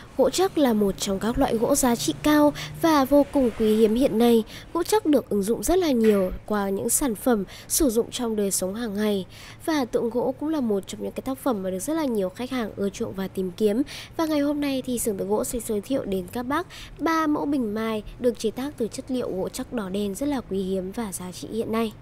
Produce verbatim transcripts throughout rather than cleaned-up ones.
Gỗ chắc là một trong các loại gỗ giá trị cao và vô cùng quý hiếm hiện nay. Gỗ chắc được ứng dụng rất là nhiều qua những sản phẩm sử dụng trong đời sống hàng ngày. Và tượng gỗ cũng là một trong những cái tác phẩm mà được rất là nhiều khách hàng ưa chuộng và tìm kiếm. Và ngày hôm nay thì xưởng tượng gỗ sẽ giới thiệu đến các bác ba mẫu bình mai được chế tác từ chất liệu gỗ chắc đỏ đen rất là quý hiếm và giá trị hiện nay.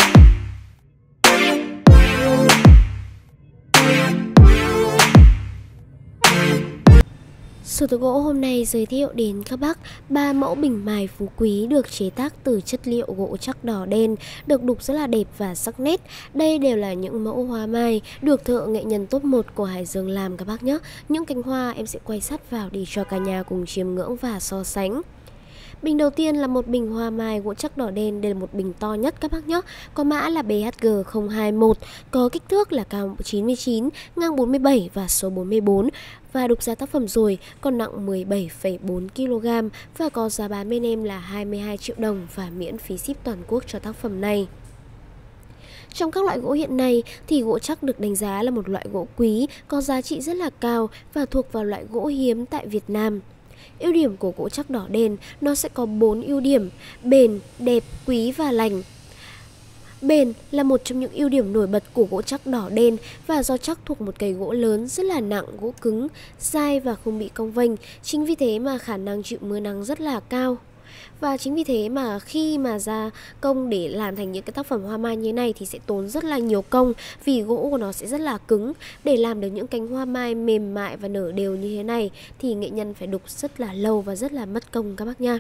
Xưởng tượng gỗ hôm nay giới thiệu đến các bác ba mẫu bình mài phú quý được chế tác từ chất liệu gỗ chắc đỏ đen, được đục rất là đẹp và sắc nét. Đây đều là những mẫu hoa mai được thợ nghệ nhân top một của Hải Dương làm các bác nhé. Những cánh hoa em sẽ quay sát vào để cho cả nhà cùng chiêm ngưỡng và so sánh. Bình đầu tiên là một bình hoa mai gỗ chắc đỏ đen, đây là một bình to nhất các bác nhé. Có mã là B H G không hai mốt, có kích thước là cao chín mươi chín, ngang bốn mươi bảy và số bốn mươi bốn. Và đục giá tác phẩm rồi, còn nặng mười bảy phẩy bốn ki lô gam và có giá bán bên em là hai mươi hai triệu đồng và miễn phí ship toàn quốc cho tác phẩm này. Trong các loại gỗ hiện nay thì gỗ chắc được đánh giá là một loại gỗ quý, có giá trị rất là cao và thuộc vào loại gỗ hiếm tại Việt Nam. Ưu điểm của gỗ chắc đỏ đen nó sẽ có bốn ưu điểm: bền, đẹp, quý và lành. Bền là một trong những ưu điểm nổi bật của gỗ chắc đỏ đen, và do chắc thuộc một cây gỗ lớn rất là nặng, gỗ cứng, dai và không bị cong vênh. Chính vì thế mà khả năng chịu mưa nắng rất là cao. Và chính vì thế mà khi mà ra công để làm thành những cái tác phẩm hoa mai như thế này thì sẽ tốn rất là nhiều công, vì gỗ của nó sẽ rất là cứng. Để làm được những cánh hoa mai mềm mại và nở đều như thế này thì nghệ nhân phải đục rất là lâu và rất là mất công các bác nha.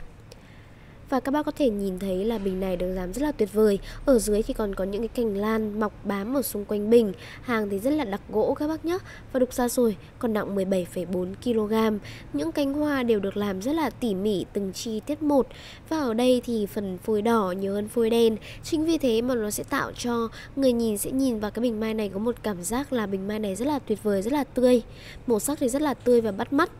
Và các bác có thể nhìn thấy là bình này được làm rất là tuyệt vời. Ở dưới thì còn có những cái cành lan mọc bám ở xung quanh bình. Hàng thì rất là đặc gỗ các bác nhé. Và đục ra rồi còn nặng mười bảy phẩy bốn ki lô gam. Những cánh hoa đều được làm rất là tỉ mỉ từng chi tiết một. Và ở đây thì phần phôi đỏ nhiều hơn phôi đen. Chính vì thế mà nó sẽ tạo cho người nhìn sẽ nhìn vào cái bình mai này có một cảm giác là bình mai này rất là tuyệt vời, rất là tươi. Màu sắc thì rất là tươi và bắt mắt.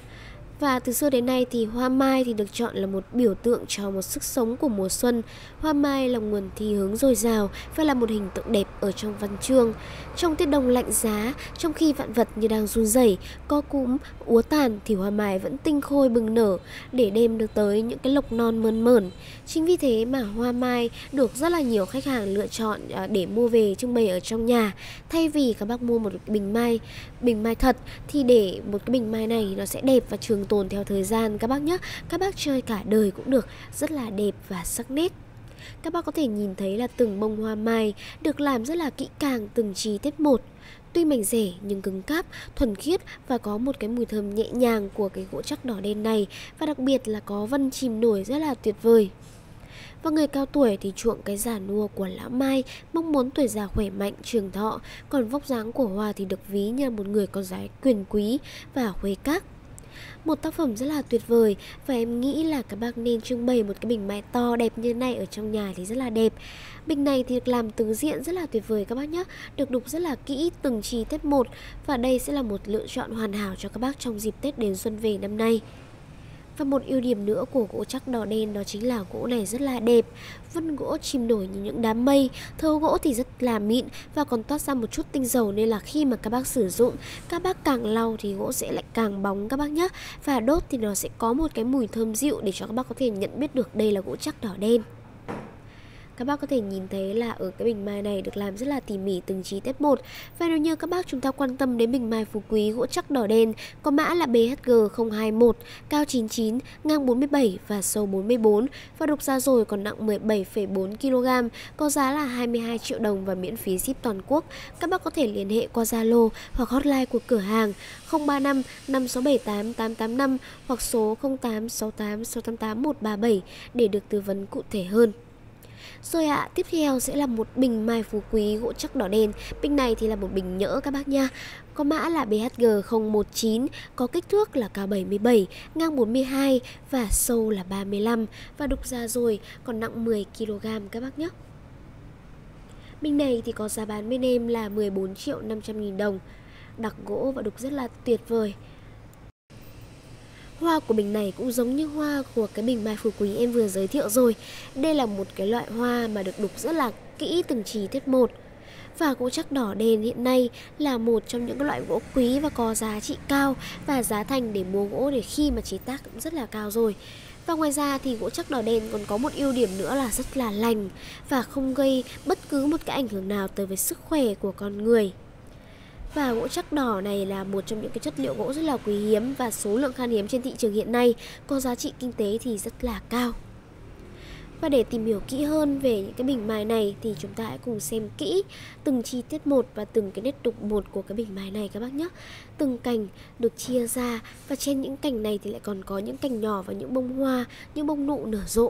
Và từ xưa đến nay thì hoa mai thì được chọn là một biểu tượng cho một sức sống của mùa xuân. Hoa mai là nguồn thi hướng dồi dào và là một hình tượng đẹp ở trong văn chương. Trong tiết đông lạnh giá, trong khi vạn vật như đang run rẩy, co cúm, úa tàn thì hoa mai vẫn tinh khôi bừng nở để đem được tới những cái lộc non mơn mởn. Chính vì thế mà hoa mai được rất là nhiều khách hàng lựa chọn để mua về trưng bày ở trong nhà. Thay vì các bác mua một bình mai, bình mai thật thì để một cái bình mai này nó sẽ đẹp và trường tồn theo thời gian các bác nhé. Các bác chơi cả đời cũng được, rất là đẹp và sắc nét. Các bác có thể nhìn thấy là từng bông hoa mai được làm rất là kỹ càng từng chi tiết một. Tuy mảnh rẻ nhưng cứng cáp, thuần khiết và có một cái mùi thơm nhẹ nhàng của cái gỗ chắc đỏ đen này. Và đặc biệt là có vân chìm nổi rất là tuyệt vời. Và người cao tuổi thì chuộng cái già nua của lão mai, mong muốn tuổi già khỏe mạnh, trường thọ. Còn vóc dáng của hoa thì được ví như một người có giá quyền quý và khuê các. Một tác phẩm rất là tuyệt vời, và em nghĩ là các bác nên trưng bày một cái bình mai to đẹp như này ở trong nhà thì rất là đẹp. Bình này thì được làm tứ diện rất là tuyệt vời các bác nhé, được đục rất là kỹ từng chi tiết một. Và đây sẽ là một lựa chọn hoàn hảo cho các bác trong dịp Tết đến xuân về năm nay. Và một ưu điểm nữa của gỗ chắc đỏ đen đó chính là gỗ này rất là đẹp. Vân gỗ chìm nổi như những đám mây, thớ gỗ thì rất là mịn và còn toát ra một chút tinh dầu, nên là khi mà các bác sử dụng, các bác càng lau thì gỗ sẽ lại càng bóng các bác nhé. Và đốt thì nó sẽ có một cái mùi thơm dịu để cho các bác có thể nhận biết được đây là gỗ chắc đỏ đen. Các bác có thể nhìn thấy là ở cái bình mai này được làm rất là tỉ mỉ từng chi tiết một. Và nếu như các bác chúng ta quan tâm đến bình mai phú quý gỗ chắc đỏ đen, có mã là B H G không hai mốt, cao chín mươi chín, ngang bốn mươi bảy và sâu bốn mươi bốn. Và đục ra rồi còn nặng mười bảy phẩy bốn ki lô gam, có giá là hai mươi hai triệu đồng và miễn phí ship toàn quốc. Các bác có thể liên hệ qua Zalo hoặc hotline của cửa hàng không ba năm năm sáu bảy tám tám tám năm hoặc số không tám sáu tám sáu tám tám một ba bảy để được tư vấn cụ thể hơn. Rồi ạ, à, tiếp theo sẽ là một bình mai phú quý gỗ chắc đỏ đen. Bình này thì là một bình nhỡ các bác nha. Có mã là B H G không một chín, có kích thước là cao bảy mươi bảy, ngang bốn mươi hai và sâu là ba mươi lăm. Và đục ra rồi còn nặng mười ki lô gam các bác nhé. Bình này thì có giá bán bên em là mười bốn triệu năm trăm nghìn đồng. Đặc gỗ và đục rất là tuyệt vời. Hoa của bình này cũng giống như hoa của cái bình mai phú quý em vừa giới thiệu rồi. Đây là một cái loại hoa mà được đục rất là kỹ từng chi tiết một. Và gỗ chắc đỏ đen hiện nay là một trong những loại gỗ quý và có giá trị cao, và giá thành để mua gỗ để khi mà chế tác cũng rất là cao rồi. Và ngoài ra thì gỗ chắc đỏ đen còn có một ưu điểm nữa là rất là lành và không gây bất cứ một cái ảnh hưởng nào tới với sức khỏe của con người. Và gỗ chắc đỏ này là một trong những cái chất liệu gỗ rất là quý hiếm và số lượng khan hiếm trên thị trường hiện nay, có giá trị kinh tế thì rất là cao. Và để tìm hiểu kỹ hơn về những cái bình mài này thì chúng ta hãy cùng xem kỹ từng chi tiết một và từng cái nét đục một của cái bình mài này các bác nhé. Từng cành được chia ra, và trên những cành này thì lại còn có những cành nhỏ và những bông hoa, những bông nụ nở rộ.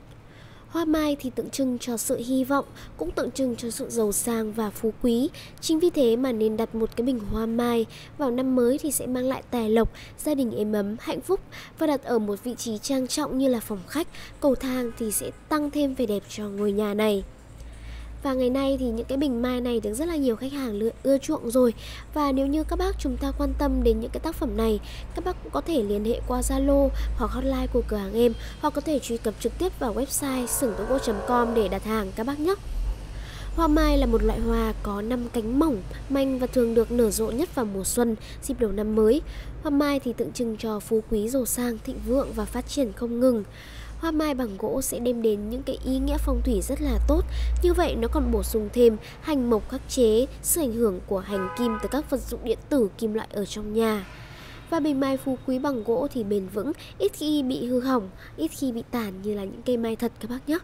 Hoa mai thì tượng trưng cho sự hy vọng, cũng tượng trưng cho sự giàu sang và phú quý. Chính vì thế mà nên đặt một cái bình hoa mai vào năm mới thì sẽ mang lại tài lộc, gia đình êm ấm, hạnh phúc. Và đặt ở một vị trí trang trọng như là phòng khách, cầu thang thì sẽ tăng thêm vẻ đẹp cho ngôi nhà này. Và ngày nay thì những cái bình mai này được rất là nhiều khách hàng ưa chuộng rồi. Và nếu như các bác chúng ta quan tâm đến những cái tác phẩm này, các bác cũng có thể liên hệ qua Zalo hoặc hotline của cửa hàng em, hoặc có thể truy cập trực tiếp vào website xưởng tượng gỗ chấm com để đặt hàng các bác nhé. Hoa mai là một loại hoa có năm cánh mỏng, manh và thường được nở rộ nhất vào mùa xuân, dịp đầu năm mới. Hoa mai thì tượng trưng cho phú quý, giàu sang, thịnh vượng và phát triển không ngừng. Hoa mai bằng gỗ sẽ đem đến những cái ý nghĩa phong thủy rất là tốt. Như vậy nó còn bổ sung thêm hành mộc khắc chế, sự ảnh hưởng của hành kim từ các vật dụng điện tử, kim loại ở trong nhà. Và bình mai phú quý bằng gỗ thì bền vững, ít khi bị hư hỏng, ít khi bị tàn như là những cây mai thật các bác nhé.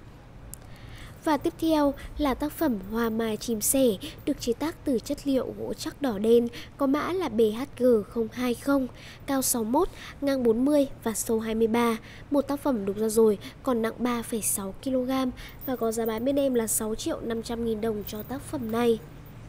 Và tiếp theo là tác phẩm hoa mai chim sẻ, được chế tác từ chất liệu gỗ chắc đỏ đen, có mã là B H G không hai không, cao sáu mươi mốt, ngang bốn mươi và sâu hai mươi ba. Một tác phẩm đục ra rồi, còn nặng ba phẩy sáu ki lô gam và có giá bán bên em là sáu triệu năm trăm nghìn đồng cho tác phẩm này.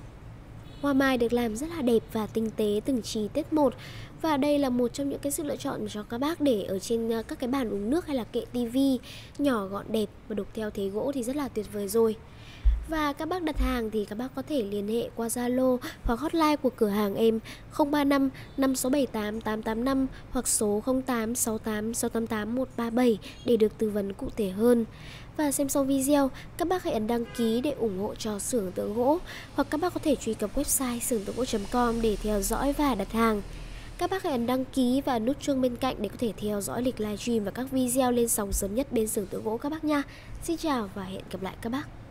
Hoa mai được làm rất là đẹp và tinh tế từng chi tiết một. Và đây là một trong những cái sự lựa chọn cho các bác để ở trên các cái bàn uống nước hay là kệ tivi, nhỏ gọn đẹp và đục theo thế gỗ thì rất là tuyệt vời rồi. Và các bác đặt hàng thì các bác có thể liên hệ qua Zalo hoặc hotline của cửa hàng em không ba năm năm sáu bảy tám tám tám năm hoặc số không tám sáu tám sáu tám tám một ba bảy để được tư vấn cụ thể hơn. Và xem xong video, các bác hãy ấn đăng ký để ủng hộ cho xưởng tượng gỗ, hoặc các bác có thể truy cập website xưởng tượng gỗ chấm com để theo dõi và đặt hàng. Các bác hãy ấn đăng ký và nút chuông bên cạnh để có thể theo dõi lịch livestream và các video lên sóng sớm nhất bên xưởng tượng gỗ các bác nha. Xin chào và hẹn gặp lại các bác.